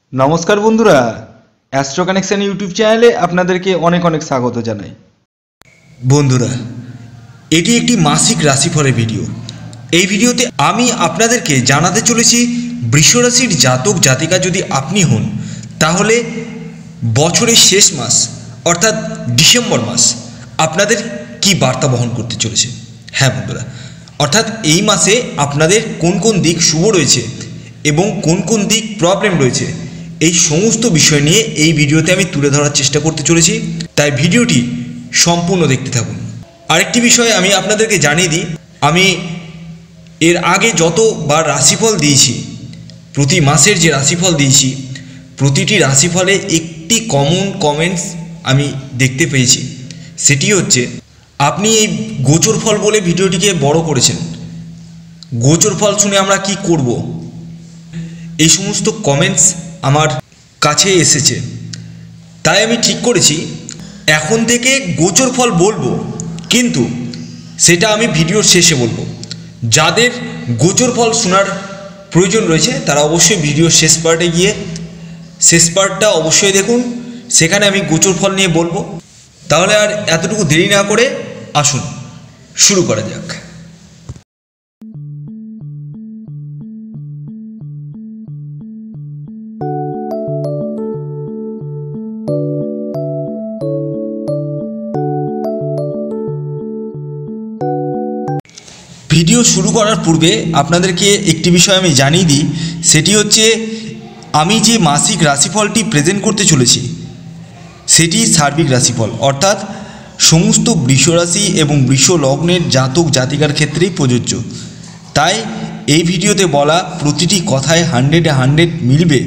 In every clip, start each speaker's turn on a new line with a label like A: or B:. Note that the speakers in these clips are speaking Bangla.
A: নমস্কার বন্ধুরা, অ্যাস্ট্রো কানেকশন ইউটিউব চ্যানেলে আপনাদেরকে অনেক অনেক স্বাগত জানাই।
B: বন্ধুরা, এটি একটি মাসিক রাশিফলের ভিডিও। এই ভিডিওতে আমি আপনাদেরকে জানাতে চলেছি বৃষ রাশির জাতক জাতিকা যদি আপনি হন, তাহলে বছরের শেষ মাস অর্থাৎ ডিসেম্বর মাস আপনাদের কি বার্তা বহন করতে চলেছে। হ্যাঁ বন্ধুরা, অর্থাৎ এই মাসে আপনাদের কোন কোন দিক শুভ রয়েছে এবং কোন কোন দিক প্রবলেম রয়েছে, এই সমস্ত বিষয় নিয়ে এই ভিডিওতে আমি তুলে ধরার চেষ্টা করতে চলেছি। তাই ভিডিওটি সম্পূর্ণ দেখতে থাকুন। আরেকটি বিষয় আমি আপনাদেরকে জানিয়ে দিই, আমি এর আগে যতবার রাশিফল দিয়েছি, প্রতি মাসের যে রাশিফল দিয়েছি, প্রতিটি রাশিফলে একটি কমন কমেন্টস আমি দেখতে পেয়েছি। সেটি হচ্ছে, আপনি এই গোচর ফল বলে ভিডিওটিকে বড় করেছেন, গোচর ফল শুনে আমরা কি করব, এই সমস্ত কমেন্টস আমার কাছে এসেছে। তাই আমি ঠিক করেছি এখন থেকে গোচর ফল বলবো, কিন্তু সেটা আমি ভিডিওর শেষে বলবো। যাদের গোচর ফল শোনার প্রয়োজন রয়েছে তারা অবশ্যই ভিডিওর শেষ পার্টে গিয়ে শেষ পার্টটা অবশ্যই দেখুন, সেখানে আমি গোচর ফল নিয়ে বলবো। তাহলে আর এতটুকু দেরি না করে আসুন শুরু করা যাক। ভিডিও শুরু করার পূর্বে আপনাদেরকে একটি বিষয় আমি জানিয়ে দিই, সেটি হচ্ছে আমি যে মাসিক রাশিফলটি প্রেজেন্ট করতে চলেছি সেটি সার্বিক রাশিফল, অর্থাৎ সমস্ত বৃষ রাশি এবং বৃষ লগ্নের জাতক জাতিকার ক্ষেত্রেই প্রযোজ্য। তাই এই ভিডিওতে বলা প্রতিটি কথায় 100 মিলবে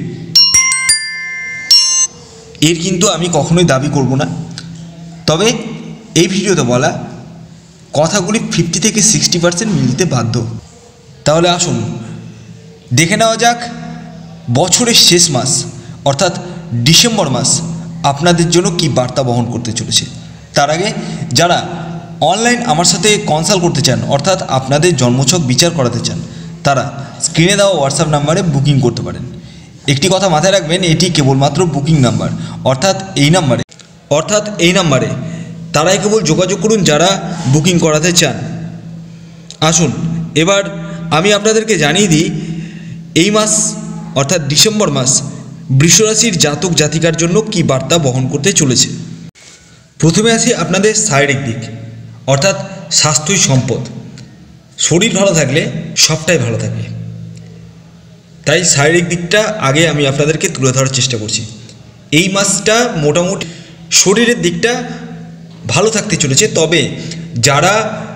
B: এর কিন্তু আমি কখনোই দাবি করব না। তবে এই ভিডিওতে বলা কথাগুলি 50 থেকে 60% মিলতে বাধ্য। তাহলে আসুন দেখে নেওয়া যাক বছরের শেষ মাস অর্থাৎ ডিসেম্বর মাস আপনাদের জন্য কি বার্তা বহন করতে চলেছে। তার আগে যারা অনলাইন আমার সাথে কনসাল্ট করতে চান, অর্থাৎ আপনাদের জন্মছক বিচার করাতে চান, তারা স্ক্রিনে দেওয়া হোয়াটসঅ্যাপ নাম্বারে বুকিং করতে পারেন। একটি কথা মাথায় রাখবেন, এটি কেবলমাত্র বুকিং নাম্বার, অর্থাৎ এই নাম্বারে তারাই কেবল যোগাযোগ করুন যারা বুকিং করাতে চান। আসুন এবার আমি আপনাদেরকে জানিয়ে দিই এই মাস অর্থাৎ ডিসেম্বর মাস বৃষরাশির জাতক জাতিকার জন্য কি বার্তা বহন করতে চলেছে। প্রথমে আসি আপনাদের শারীরিক দিক, অর্থাৎ স্বাস্থ্যই সম্পদ। শরীর ভালো থাকলে সবটাই ভালো থাকে। তাই শারীরিক দিকটা আগে আমি আপনাদেরকে তুলে ধরার চেষ্টা করছি। এই মাসটা মোটামুটি শরীরের দিকটা ভালো থাকতে চলেছে। তবে যারা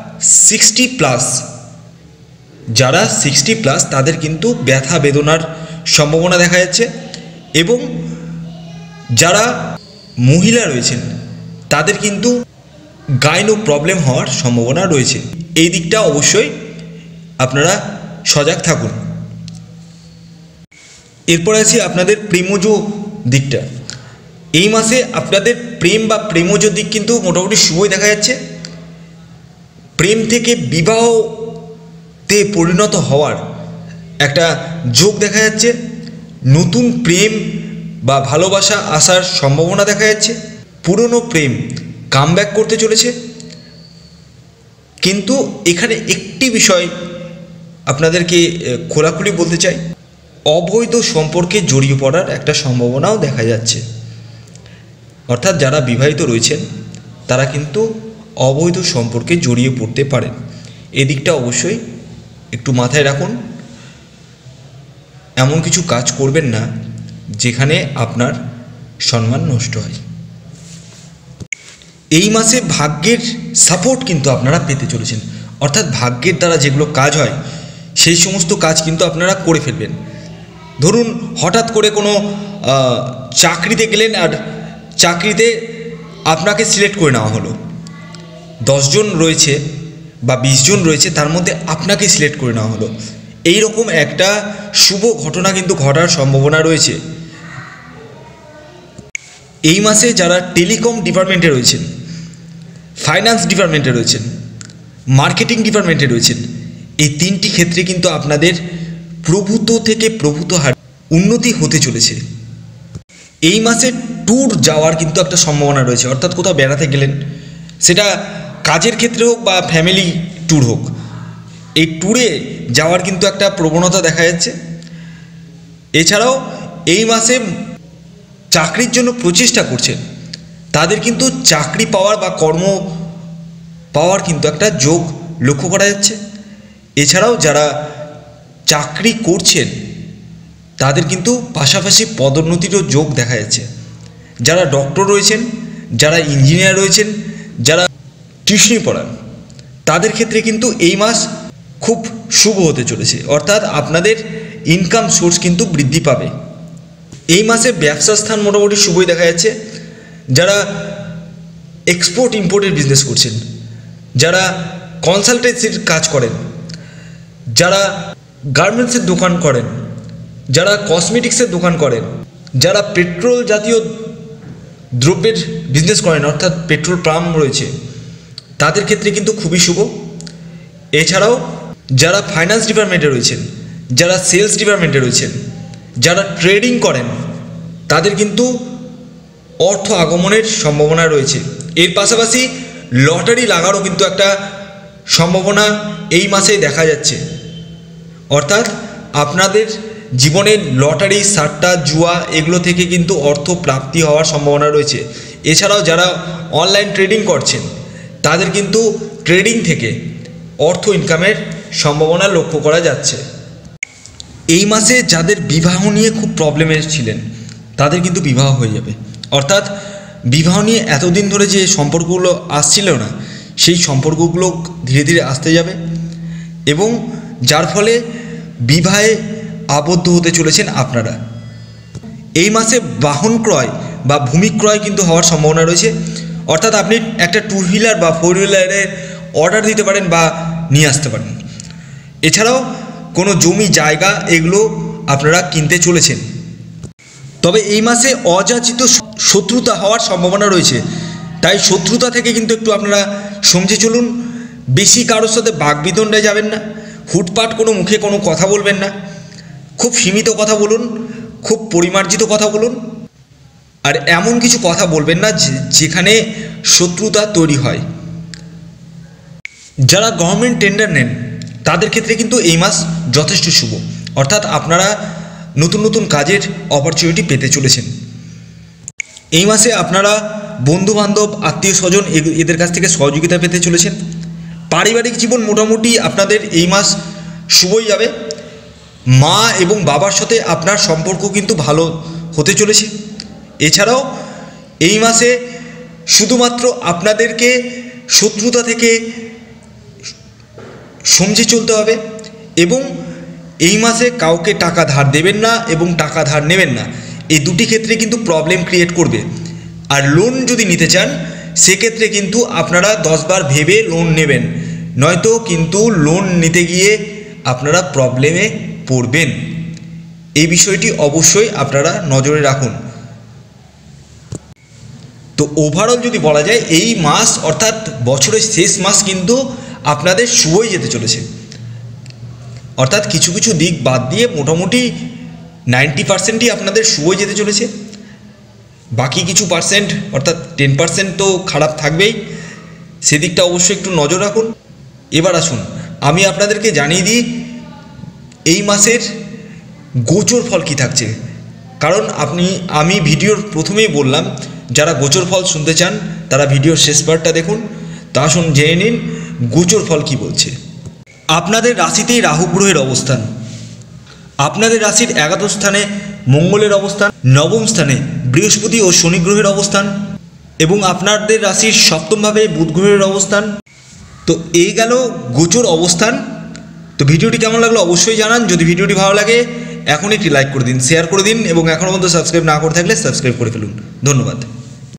B: 60 প্লাস তাদের কিন্তু ব্যথা বেদনার সম্ভাবনা দেখা যাচ্ছে, এবং যারা মহিলা রয়েছেন তাদের কিন্তু গাইনো প্রবলেম হওয়ার সম্ভাবনা রয়েছে। এই দিকটা অবশ্যই আপনারা সজাগ থাকুন। এরপর আছি আপনাদের প্রেমজ দিকটা। এই মাসে আপনাদের প্রেম বা প্রেমজ দিক কিন্তু মোটামুটি শুভই দেখা যাচ্ছে। প্রেম থেকে বিবাহতে পরিণত হওয়ার একটা যোগ দেখা যাচ্ছে। নতুন প্রেম বা ভালোবাসা আসার সম্ভাবনা দেখা যাচ্ছে। পুরনো প্রেম কামব্যাক করতে চলেছে। কিন্তু এখানে একটি বিষয় আপনাদেরকে খোলাখুলি বলতে চাই, অবৈধ সম্পর্কে জড়িয়ে পড়ার একটা সম্ভাবনাও দেখা যাচ্ছে। অর্থাৎ যারা বিবাহিত রয়েছেন তারা কিন্তু অবৈধ সম্পর্কে জড়িয়ে পড়তে পারেন। এদিকটা অবশ্যই একটু মাথায় রাখুন। এমন কিছু কাজ করবেন না যেখানে আপনার সম্মান নষ্ট হয়। এই মাসে ভাগ্যের সাপোর্ট কিন্তু আপনারা পেতে চলেছেন, অর্থাৎ ভাগ্যের দ্বারা যেগুলো কাজ হয় সেই সমস্ত কাজ কিন্তু আপনারা করে ফেলবেন। ধরুন হঠাৎ করে কোনো চাকরিতে গেলেন আর চাকরিতে আপনাকে সিলেক্ট করে নেওয়া হলো। 10 জন রয়েছে বা 20 জন রয়েছে, তার মধ্যে আপনাকে সিলেক্ট করে নেওয়া হলো। এই রকম একটা শুভ ঘটনা কিন্তু ঘটার সম্ভাবনা রয়েছে। এই মাসে যারা টেলিকম ডিপার্টমেন্টে রয়েছেন, ফাইন্যান্স ডিপার্টমেন্টে রয়েছেন, মার্কেটিং ডিপার্টমেন্টে রয়েছেন, এই 3টি ক্ষেত্রে কিন্তু আপনাদের প্রভূত থেকে প্রভূত হার উন্নতি হতে চলেছে। এই মাসে ট্যুর যাওয়ার কিন্তু একটা সম্ভাবনা রয়েছে, অর্থাৎ কোথাও বেড়াতে গেলেন, সেটা কাজের ক্ষেত্রে হোক বা ফ্যামিলি ট্যুর হোক, এই ট্যুরে যাওয়ার কিন্তু একটা প্রবণতা দেখা যাচ্ছে। এছাড়াও এই মাসে চাকরির জন্য প্রচেষ্টা করছেন, তাদের কিন্তু চাকরি পাওয়ার বা কর্ম পাওয়ার কিন্তু একটা যোগ লক্ষ্য করা যাচ্ছে। এছাড়াও যারা চাকরি করছেন তাদের কিন্তু পাশাপাশি পদোন্নতিরও যোগ দেখা যাচ্ছে। যারা ডক্টর রয়েছেন, যারা ইঞ্জিনিয়ার রয়েছেন, যারা টিউশনি পড়ান, তাদের ক্ষেত্রে কিন্তু এই মাস খুব শুভ হতে চলেছে, অর্থাৎ আপনাদের ইনকাম সোর্স কিন্তু বৃদ্ধি পাবে। এই মাসে ব্যবসার স্থান মোটামুটি শুভই দেখা যাচ্ছে। যারা এক্সপোর্ট ইম্পোর্টের বিজনেস করছেন, যারা কনসালটেন্সির কাজ করেন, যারা গার্মেন্টসের দোকান করেন, যারা কসমেটিক্সের দোকান করেন, যারা পেট্রোল জাতীয় দ্রব্যের বিজনেস করেন, অর্থাৎ পেট্রোল পাম্প রয়েছে, তাদের ক্ষেত্রে কিন্তু খুবই শুভ। এছাড়াও যারা ফাইন্যান্স ডিপার্টমেন্টে রয়েছেন, যারা সেলস ডিপার্টমেন্টে রয়েছেন, যারা ট্রেডিং করেন, তাদের কিন্তু অর্থ আগমনের সম্ভাবনা রয়েছে। এর পাশাপাশি লটারি লাগারও কিন্তু একটা সম্ভাবনা এই মাসেই দেখা যাচ্ছে, অর্থাৎ আপনাদের জীবনে লটারি, সাট্টা, জুয়া এগুলো থেকে কিন্তু অর্থ প্রাপ্তি হওয়ার সম্ভাবনা রয়েছে। এছাড়াও যারা অনলাইন ট্রেডিং করছেন, তাদের কিন্তু ট্রেডিং থেকে অর্থ ইনকামের সম্ভাবনা লক্ষ্য করা যাচ্ছে। এই মাসে যাদের বিবাহ নিয়ে খুব প্রবলেমে ছিলেন, তাদের কিন্তু বিবাহ হয়ে যাবে, অর্থাৎ বিবাহ নিয়ে এতদিন ধরে যে সম্পর্কগুলো আসছিল না, সেই সম্পর্কগুলো ধীরে ধীরে আসতে যাবে এবং যার ফলে বিবাহে আবদ্ধ হতে চলেছেন আপনারা। এই মাসে বাহন ক্রয় বা ভূমি ক্রয় কিন্তু হওয়ার সম্ভাবনা রয়েছে, অর্থাৎ আপনি একটা 2 হুইলার বা 4 হুইলারের অর্ডার দিতে পারেন বা নিয়ে আসতে পারেন। এছাড়াও কোনো জমি জায়গা এগুলো আপনারা কিনতে চলেছেন। তবে এই মাসে অযাচিত শত্রুতা হওয়ার সম্ভাবনা রয়েছে, তাই শত্রুতা থেকে কিন্তু একটু আপনারা সমঝে চলুন। বেশি কারোর সাথে বাকবিতণ্ডায় যাবেন না, হুটপাট কোনো মুখে কোনো কথা বলবেন না, খুব সীমিত কথা বলুন, খুব পরিমার্জিত কথা বলুন, আর এমন কিছু কথা বলবেন না যেখানে শত্রুতা তৈরি হয়। যারা গভর্নমেন্ট টেন্ডার নেন, তাদের ক্ষেত্রে কিন্তু এই মাস যথেষ্ট শুভ, অর্থাৎ আপনারা নতুন নতুন কাজের অপরচুনিটি পেতে চলেছেন। এই মাসে আপনারা বন্ধুবান্ধব, আত্মীয় স্বজন এদের কাছ থেকে সহযোগিতা পেতে চলেছেন। পারিবারিক জীবন মোটামুটি আপনাদের এই মাস শুভই যাবে। মা এবং বাবার সাথে আপনার সম্পর্ক কিন্তু ভালো হতে চলেছে। এছাড়াও এই মাসে শুধুমাত্র আপনাদেরকে শত্রুতা থেকে সমঝে চলতে হবে এবং এই মাসে কাউকে টাকা ধার দেবেন না এবং টাকা ধার নেবেন না, এই দুটি ক্ষেত্রে কিন্তু প্রবলেম ক্রিয়েট করবে। আর লোন যদি নিতে চান, সেক্ষেত্রে কিন্তু আপনারা 10 বার ভেবে লোন নেবেন, নয়তো কিন্তু লোন নিতে গিয়ে আপনারা প্রবলেমে পড়বেন। এই বিষয়টি অবশ্যই আপনারা নজরে রাখুন। তো ওভারঅল যদি বলা যায়, এই মাস অর্থাৎ বছরের শেষ মাস কিন্তু আপনাদের শুভই যেতে চলেছে, অর্থাৎ কিছু কিছু দিক বাদ দিয়ে মোটামুটি 90%ই আপনাদের শুভই যেতে চলেছে। বাকি কিছু পার্সেন্ট অর্থাৎ 10% তো খারাপ থাকবেই, সেদিকটা অবশ্যই একটু নজর রাখুন। এবার আসুন আমি আপনাদেরকে জানিয়ে দিই এই মাসের গোচর ফল কী থাকছে, কারণ আমি ভিডিওর প্রথমেই বললাম যারা গোচর ফল শুনতে চান তারা ভিডিওর শেষ পার্টটা দেখুন। তা আসুন জেনে নিন গোচর ফল কী বলছে। আপনাদের রাশিতেই রাহু গ্রহের অবস্থান, আপনাদের রাশির 11ম স্থানে মঙ্গলের অবস্থান, 9ম স্থানে বৃহস্পতি ও শনি গ্রহের অবস্থান এবং আপনাদের রাশির 7ম ভাবে বুধ গ্রহের অবস্থান। তো এই গেল গোচর অবস্থান। তো ভিডিওটি কেমন লাগলো অবশ্যই জানান। যদি ভিডিওটি ভালো লাগে এখনই একটি লাইক করে দিন, শেয়ার করে দিন এবং এখনও পর্যন্ত সাবস্ক্রাইব না করে থাকলে সাবস্ক্রাইব করে ফেলুন। ধন্যবাদ।